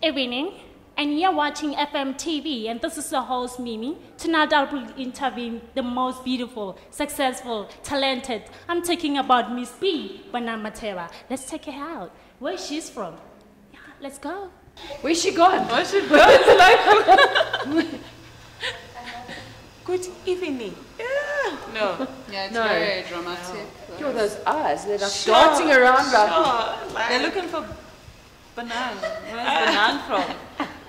evening, and you're watching FM TV, and this is the host Mimi. Tonight I'll be interviewing the most beautiful, successful, talented. I'm talking about Miss B, Banamatera. Let's check her out. Where she's from. Yeah, let's go. Where's she gone? Where's she gone? It's like... Good evening. Yeah. No. Yeah, it's very dramatic. Look at those eyes. They're like dancing around. Sure. Like, they're looking for banana. Where's banana from?